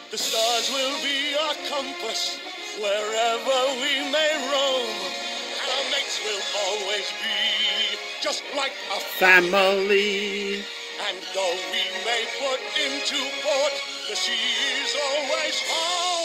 The stars will be our compass wherever we may roam. And our mates will always be just like a family. And though we may put into port, the sea is always home.